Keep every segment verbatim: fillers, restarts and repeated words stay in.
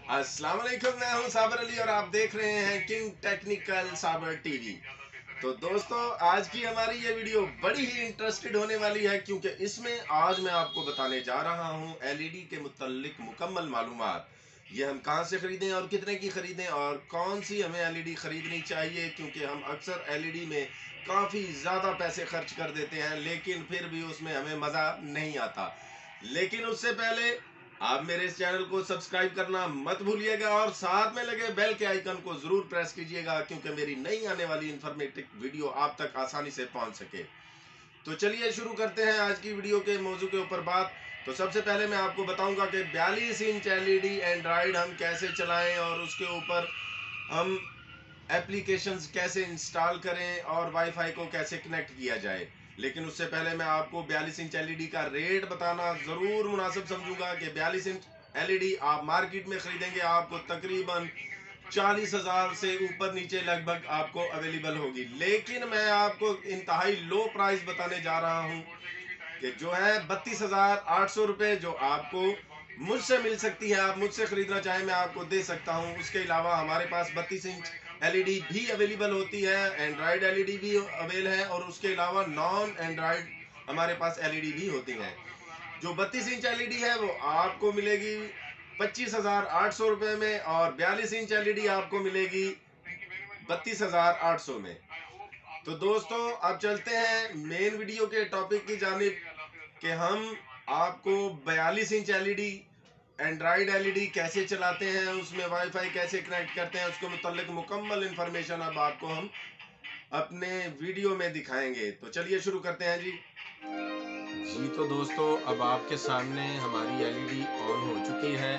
अस्सलाम वालेकुम, मैं हूं साबर अली और आप देख रहे हैं किंग टेक्निकल साबर टीवी। तो दोस्तों, आज की हमारी ये वीडियो बड़ी ही इंटरेस्टेड होने वाली है क्योंकि इसमें आज मैं आपको बताने जा रहा हूं एलईडी के मुतल्लिक मुकम्मल मालूमात। ये हम कहां से खरीदें और कितने की खरीदें और कौन सी हमें एलईडी खरीदनी चाहिए, क्योंकि हम अक्सर एलईडी में काफ़ी ज़्यादा पैसे खर्च कर देते हैं लेकिन फिर भी उसमें हमें मज़ा नहीं आता। लेकिन उससे पहले आप मेरे इस चैनल को सब्सक्राइब करना मत भूलिएगा और साथ में लगे बेल के आइकन को जरूर प्रेस कीजिएगा, क्योंकि मेरी नई आने वाली इंफॉर्मेटिव वीडियो आप तक आसानी से पहुंच सके। तो चलिए शुरू करते हैं आज की वीडियो के मौजू के ऊपर बात। तो सबसे पहले मैं आपको बताऊंगा कि बयालीस इंच एलईडी एंड्रॉइड हम कैसे चलाएं और उसके ऊपर हम एप्लीकेशंस कैसे इंस्टॉल करें और वाईफाई को कैसे कनेक्ट किया जाए। लेकिन उससे पहले मैं आपको बयालीस इंच एलईडी का रेट बताना ज़रूर मुनासिब समझूंगा कि बयालीस इंच एलईडी आप मार्केट में खरीदेंगे आपको तकरीबन चालीस हजार से ऊपर नीचे लगभग आपको अवेलेबल होगी, लेकिन मैं आपको इंतहाई लो प्राइस बताने जा रहा हूं कि जो है बत्तीस हजार आठ सौ रुपए जो आपको मुझसे मिल सकती है। आप मुझसे खरीदना चाहें मैं आपको दे सकता हूं। उसके अलावा हमारे पास बत्तीस इंच एलईडी भी अवेलेबल होती है, एंड्रॉयड एलईडी भी अवेल है और उसके अलावा नॉन एंड्रॉयड हमारे पास एलईडी भी होती हैं। जो बत्तीस इंच एलईडी है वो आपको मिलेगी पच्चीस हजार आठ सौ रुपए में और बयालीस इंच एलईडी आपको मिलेगी बत्तीस हजार आठ सौ में। तो दोस्तों, अब चलते हैं मेन वीडियो के टॉपिक की जानिब कि हम आपको बयालीस इंच एलईडी एंड्रॉयड एलईडी कैसे चलाते हैं, उसमें वाईफाई कैसे कनेक्ट करते हैं, उसके मुतालिक मुकम्मल इंफॉर्मेशन अब आपको हम अपने वीडियो में दिखाएंगे। तो चलिए शुरू करते हैं जी। जी तो दोस्तों, अब आपके सामने हमारी एलईडी ऑन हो चुकी है।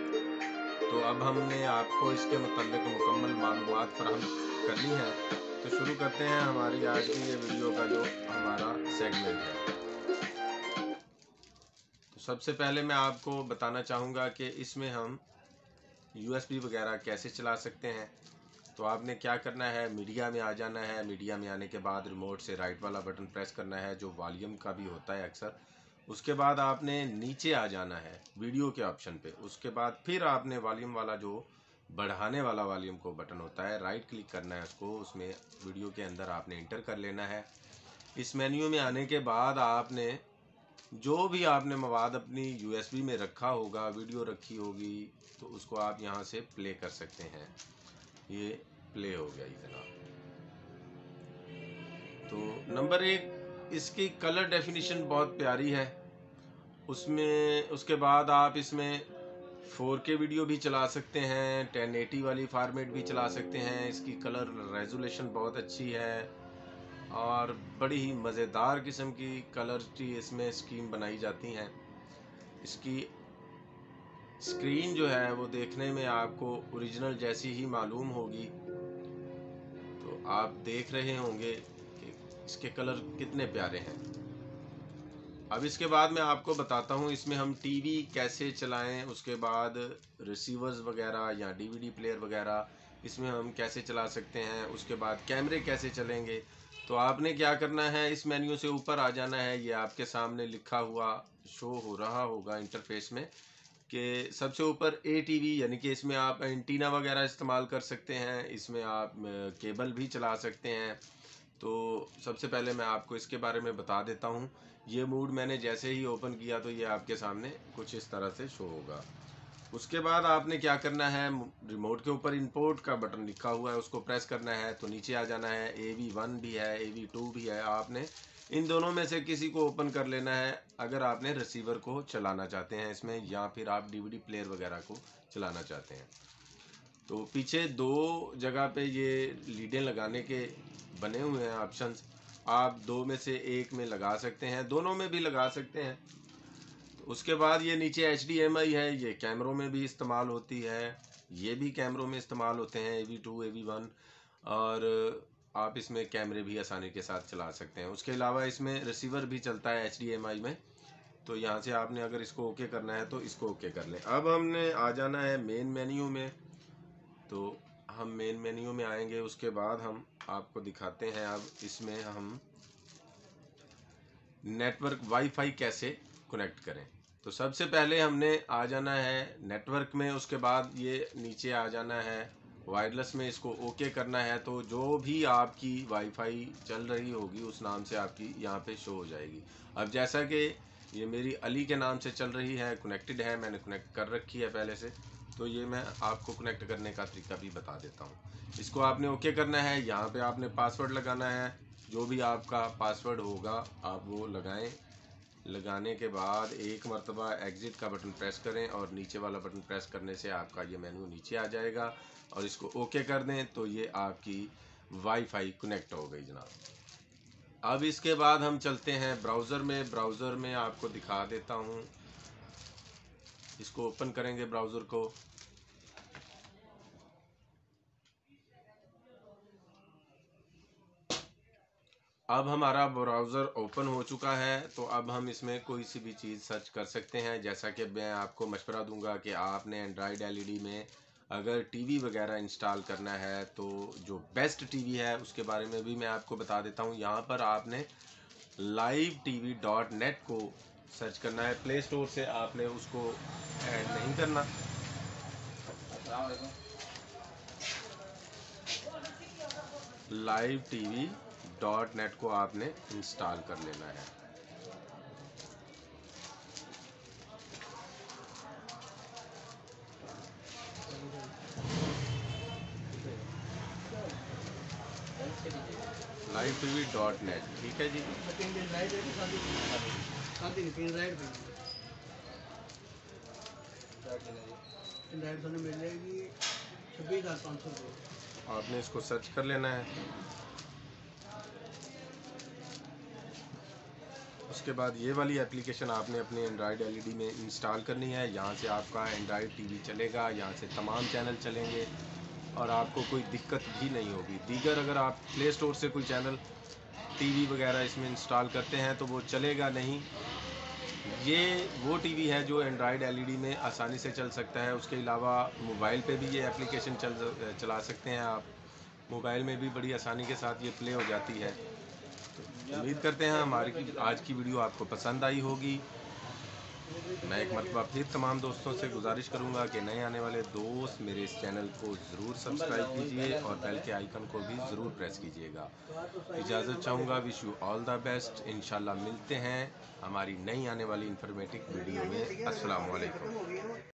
तो अब हमने आपको इसके मुतालिक मुकम्मल मालूमात फराहम करनी है। तो शुरू करते हैं हमारी आज की ये वीडियो का जो हमारा सेगमेंट है। तो सबसे पहले मैं आपको बताना चाहूँगा कि इसमें हम यूएसबी वगैरह कैसे चला सकते हैं। तो आपने क्या करना है, मीडिया में आ जाना है। मीडिया में आने के बाद रिमोट से राइट वाला बटन प्रेस करना है जो वॉल्यूम का भी होता है अक्सर। उसके बाद आपने नीचे आ जाना है वीडियो के ऑप्शन पे। उसके बाद फिर आपने वॉल्यूम वाला जो बढ़ाने वाला वॉल्यूम को बटन होता है, राइट क्लिक करना है उसको, उसमें वीडियो के अंदर आपने इंटर कर लेना है। इस मेन्यू में आने के बाद आपने जो भी आपने मवाद अपनी यूएसबी में रखा होगा, वीडियो रखी होगी, तो उसको आप यहाँ से प्ले कर सकते हैं। ये प्ले हो गया ये जनाब। तो नंबर एक, इसकी कलर डेफिनेशन बहुत प्यारी है। उसमें उसके बाद आप इसमें फोर के वीडियो भी चला सकते हैं, टेन एटी वाली फॉर्मेट भी चला सकते हैं। इसकी कलर रेजोल्यूशन बहुत अच्छी है और बड़ी ही मज़ेदार किस्म की कलर की इसमें स्कीम बनाई जाती हैं। इसकी स्क्रीन जो है वो देखने में आपको ओरिजिनल जैसी ही मालूम होगी। तो आप देख रहे होंगे कि इसके कलर कितने प्यारे हैं। अब इसके बाद मैं आपको बताता हूँ इसमें हम टीवी कैसे चलाएं, उसके बाद रिसीवर्स वगैरह या डीवीडी प्लेयर वगैरह इसमें हम कैसे चला सकते हैं, उसके बाद कैमरे कैसे चलेंगे। तो आपने क्या करना है, इस मेन्यू से ऊपर आ जाना है। ये आपके सामने लिखा हुआ शो हो रहा होगा इंटरफेस में कि सबसे ऊपर ए टीवी, यानी कि इसमें आप एंटीना वगैरह इस्तेमाल कर सकते हैं, इसमें आप केबल भी चला सकते हैं। तो सबसे पहले मैं आपको इसके बारे में बता देता हूँ। ये मूड मैंने जैसे ही ओपन किया तो ये आपके सामने कुछ इस तरह से शो होगा। उसके बाद आपने क्या करना है, रिमोट के ऊपर इंपोर्ट का बटन लिखा हुआ है उसको प्रेस करना है। तो नीचे आ जाना है, ए वी वन भी है, ए वी टू भी है। आपने इन दोनों में से किसी को ओपन कर लेना है अगर आपने रिसीवर को चलाना चाहते हैं इसमें, या फिर आप डीवीडी प्लेयर वगैरह को चलाना चाहते हैं। तो पीछे दो जगह पे ये लीडें लगाने के बने हुए हैं ऑप्शंस, आप दो में से एक में लगा सकते हैं, दोनों में भी लगा सकते हैं। तो उसके बाद ये नीचे एच डी एम आई है, ये कैमरों में भी इस्तेमाल होती है, ये भी कैमरों में इस्तेमाल होते हैं, A V two A V one, और आप इसमें कैमरे भी आसानी के साथ चला सकते हैं। उसके अलावा इसमें रिसीवर भी चलता है एच डी एम आई में। तो यहाँ से आपने अगर इसको ओके करना है तो इसको ओके कर लें। अब हमने आ जाना है मेन मेन्यू में। तो हम मेन मेन्यू में आएंगे, उसके बाद हम आपको दिखाते हैं अब इसमें हम नेटवर्क वाईफाई कैसे कनेक्ट करें। तो सबसे पहले हमने आ जाना है नेटवर्क में, उसके बाद ये नीचे आ जाना है वायरलेस में, इसको ओके करना है। तो जो भी आपकी वाईफाई चल रही होगी उस नाम से आपकी यहाँ पे शो हो जाएगी। अब जैसा कि ये मेरी अली के नाम से चल रही है, कनेक्टेड है, मैंने कनेक्ट कर रखी है पहले से, तो ये मैं आपको कनेक्ट करने का तरीका भी बता देता हूँ। इसको आपने ओके करना है, यहाँ पे आपने पासवर्ड लगाना है, जो भी आपका पासवर्ड होगा आप वो लगाएं। लगाने के बाद एक मरतबा एग्ज़िट का बटन प्रेस करें और नीचे वाला बटन प्रेस करने से आपका ये मेन्यू नीचे आ जाएगा और इसको ओके कर दें तो ये आपकी वाईफाई कनेक्ट हो गई जनाब। अब इसके बाद हम चलते हैं ब्राउज़र में। ब्राउज़र में आपको दिखा देता हूँ, इसको ओपन करेंगे ब्राउज़र को। अब हमारा ब्राउज़र ओपन हो चुका है, तो अब हम इसमें कोई सी भी चीज़ सर्च कर सकते हैं। जैसा कि मैं आपको मशवरा दूंगा कि आपने एंड्रॉयड एलईडी में अगर टीवी वगैरह इंस्टॉल करना है तो जो बेस्ट टीवी है उसके बारे में भी मैं आपको बता देता हूँ। यहाँ पर आपने लाइव टीवी डॉट नेट को सर्च करना है, प्ले स्टोर से आपने उसको ऐड नहीं करना। लाइव टीवी डॉट नेट को आपने इंस्टॉल कर लेना है। लाइव टीवी डॉट नेट, ठीक है जी। आपने इसको सर्च कर लेना है। उसके बाद ये वाली एप्लीकेशन आपने अपने एंड्रॉयड एलईडी में इंस्टॉल करनी है। यहाँ से आपका एंड्रॉयड टीवी चलेगा, यहाँ से तमाम चैनल चलेंगे और आपको कोई दिक्कत भी नहीं होगी। दीगर अगर आप प्ले स्टोर से कोई चैनल टीवी वगैरह इसमें इंस्टॉल करते हैं तो वो चलेगा नहीं। ये वो टीवी है जो एंड्रॉयड एलईडी में आसानी से चल सकता है। उसके अलावा मोबाइल पे भी ये एप्लीकेशन चल चला सकते हैं आप। मोबाइल में भी बड़ी आसानी के साथ ये प्ले हो जाती है। उम्मीद करते हैं हमारी आज की वीडियो आपको पसंद आई होगी। मैं एक मरतबा फिर तमाम दोस्तों से गुजारिश करूंगा कि नए आने वाले दोस्त मेरे इस चैनल को ज़रूर सब्सक्राइब कीजिए और बेल के आइकन को भी ज़रूर प्रेस कीजिएगा। इजाज़त चाहूँगा, wish you all the best. इंशाल्लाह मिलते हैं हमारी नई आने वाली इंफॉर्मेटिव वीडियो में। अस्सलाम वालेकुम।